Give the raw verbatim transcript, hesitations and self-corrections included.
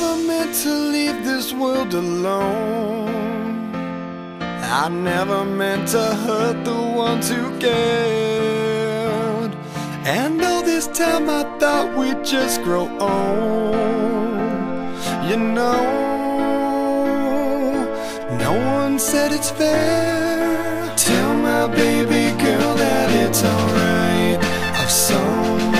never meant to leave this world alone. I never meant to hurt the ones who cared. And all this time I thought we'd just grow old. You know, no one said it's fair. Tell my baby girl that it's alright. Of some